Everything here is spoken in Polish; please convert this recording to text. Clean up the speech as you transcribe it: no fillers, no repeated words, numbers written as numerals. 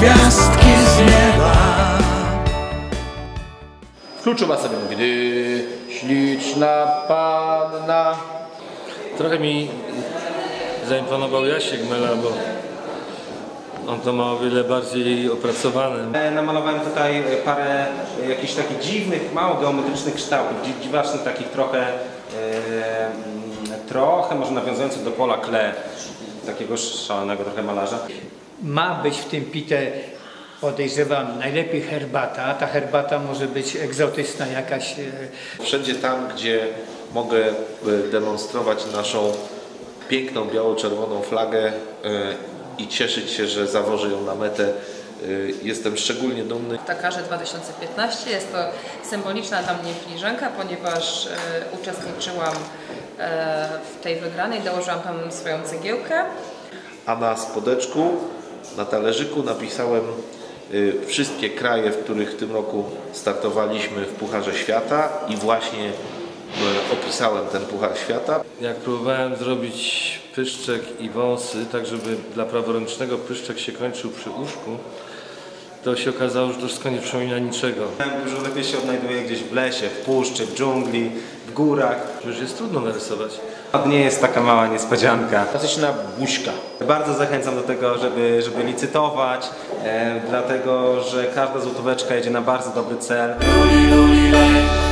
gwiazdki z nieba. W kluczu sobie mówi: gdy śliczna panna. Trochę mi zaimponował Jasiek Mela, bo on to ma o wiele bardziej opracowane. Namalowałem tutaj parę jakichś takich dziwnych, mało geometrycznych kształtów, dziwacznych, takich trochę może nawiązujących do Paula Klee, takiego szalonego trochę malarza. Ma być w tym pite, podejrzewam, najlepiej herbata. Ta herbata może być egzotyczna jakaś. Wszędzie tam, gdzie mogę demonstrować naszą piękną biało-czerwoną flagę i cieszyć się, że zawożę ją na metę, jestem szczególnie dumny. Dakarze 2015 jest to symboliczna dla mnie filiżanka, ponieważ uczestniczyłam w tej wygranej, dołożyłam tam swoją cegiełkę. A na spodeczku, na talerzyku napisałem wszystkie kraje, w których w tym roku startowaliśmy w Pucharze Świata i właśnie opisałem ten Puchar Świata. Jak próbowałem zrobić pyszczek i wąsy, tak żeby dla praworęcznego pyszczek się kończył przy uszku, to się okazało, że to wszystko nie przypomina niczego. Dużo lepiej się odnajduję gdzieś w lesie, w puszczy, w dżungli, w górach. Już jest trudno narysować. To nie jest taka mała niespodzianka. Klasyczna buźka. Bardzo zachęcam do tego, żeby licytować, dlatego że każda złotóweczka jedzie na bardzo dobry cel.